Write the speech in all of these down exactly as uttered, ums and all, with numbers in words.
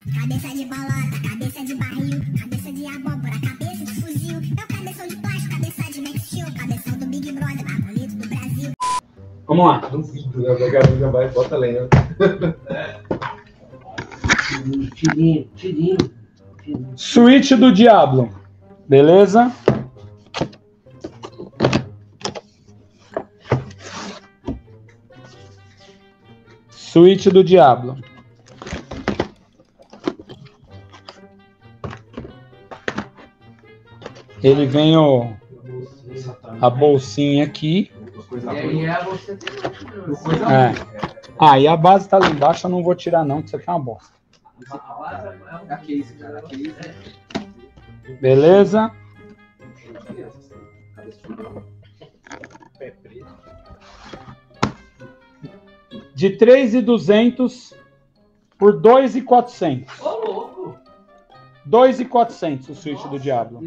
Cabeça de bolota, cabeça de barril, cabeça de abóbora, cabeça de fuzil. É o cabeção de plástico, cabeça de Max Steel, cabeção do Big Brother, mais bonito do Brasil. Vamos lá. Duvido, né? A galinha vai, bota lenha. Tirinho, tirinho. Suíte do Diablo. Beleza? Suíte do Diablo. Ele vem o, a bolsinha aqui. E aí é você tem É. Ah, e a base tá lá embaixo, eu não vou tirar não, que isso aqui é uma bosta. a base é a case, cara. A case é... Beleza? De três mil e duzentos por dois mil e quatrocentos. Ô, louco! dois mil e quatrocentos o Suíte do Diablo.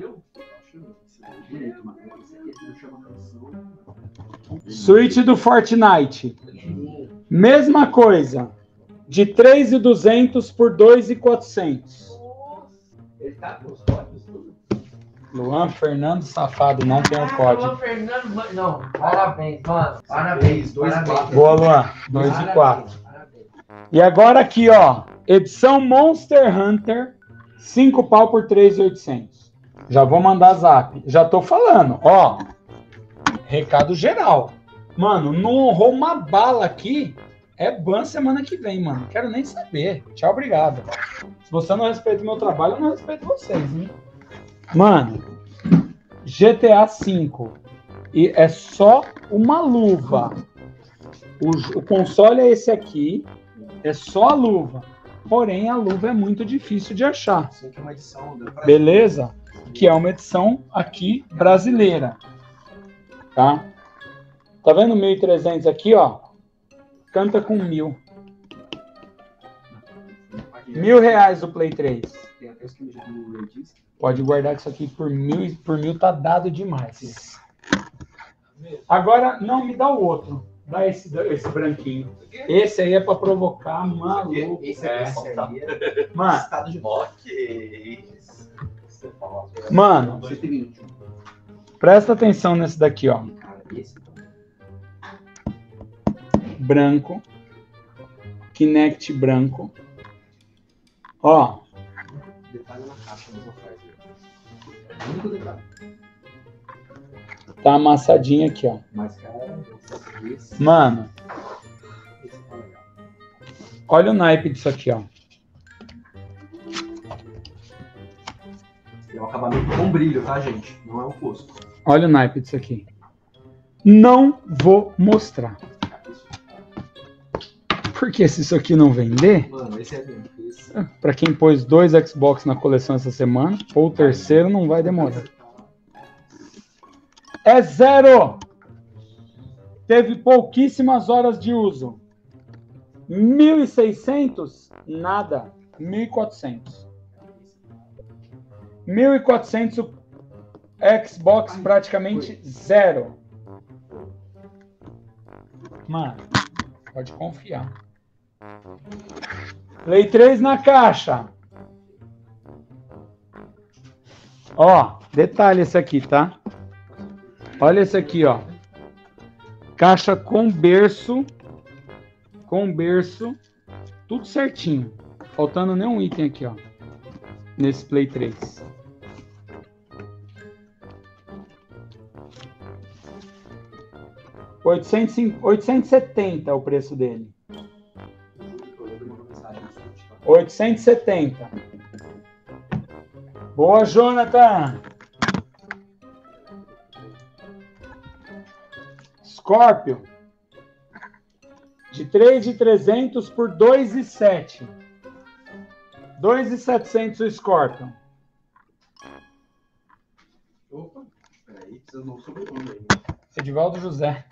Suíte do Fortnite. Mesma coisa. De três mil e duzentos por dois mil e quatrocentos. Ele tá com os códigos tudo. Luan Fernando Safado, não tem o Luan código. Fernando, não, parabéns, mano. Parabéns, dois, parabéns. quatro. Boa, Luan. dois e Parabéns, quatro. parabéns. E agora aqui, ó. Edição Monster Hunter. cinco pau por três mil e oitocentos. Já vou mandar zap. Já tô falando, ó. Recado geral. Mano, não honrou uma bala aqui. É ban semana que vem, mano. Quero nem saber. Tchau, obrigado. Se você não respeita o meu trabalho, eu não respeito vocês, hein? Mano, G T A cinco. E é só uma luva. O, o console é esse aqui. É só a luva. Porém, a luva é muito difícil de achar. Isso aqui é uma edição do Brasil. Beleza? Que é uma edição aqui brasileira. Tá? Tá vendo mil e trezentos aqui, ó? Canta com mil. Mil reais o Play três. Tem até os que do Redis. Pode guardar que isso aqui por mil, por mil tá dado demais. Agora, não, me dá o outro. Dá esse, esse branquinho. Esse aí é pra provocar maluco. Esse É. é, é Mano, estado de Ok. mano, cento e vinte. presta atenção nesse daqui, ó. Cara, esse Branco. Kinect branco. Ó, detalhe na caixa das ofertas. É o único detalhe. tá amassadinho aqui, ó. Mas, cara, esse, Mano, esse tá legal. olha o naipe disso aqui, ó. É um acabamento com brilho, tá, gente? Não é um custo. Olha o naipe disso aqui. Não vou mostrar. Porque se isso aqui não vender, Mano, esse é mesmo. Esse... pra quem pôs dois Xbox na coleção essa semana, ou o terceiro não vai demorar. É zero! Teve pouquíssimas horas de uso. mil e seiscentos? Nada. mil e quatrocentos. mil e quatrocentos o Xbox praticamente zero. Mano, pode confiar. Play três na caixa. Ó, detalhe esse aqui, tá? Olha esse aqui, ó. Caixa com berço. Com berço. Tudo certinho. Faltando nenhum item aqui, ó. Nesse Play três. oitocentos e setenta é o preço dele. oitocentos e setenta. Boa, Jonathan. Scorpio. De três mil e trezentos por dois mil e sete. dois mil e setecentos o Scorpion. Opa, peraí, precisa de um sobrenome aí. Edivaldo José.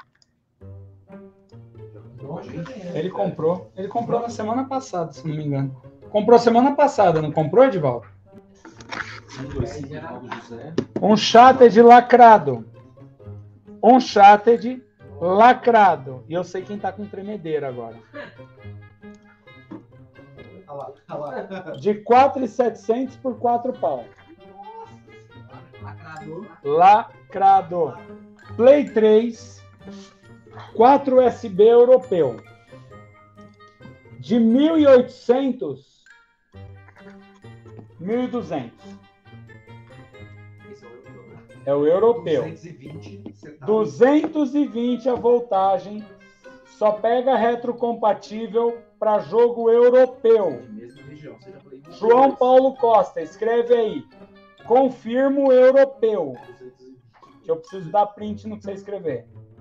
Ele comprou. Ele comprou na semana passada, se não me engano. Comprou semana passada, não comprou, Edivaldo? Uncharted lacrado. Uncharted lacrado. E eu sei quem tá com tremedeira agora. lá, tá lá. De quatro mil e setecentos por quatro pau. Lacrador. Lacrado. Play três, quatro U S B europeu. De mil e oitocentos, mil e duzentos. Esse é o europeu, né? É o europeu. duzentos e vinte. Você tá duzentos e vinte a voltagem. Só pega retrocompatível para jogo europeu. mesma região. Seja Play um, João dois. Paulo Costa, escreve aí. Confirmo europeu. duzentos e vinte. Que eu preciso dar print no que você escrever.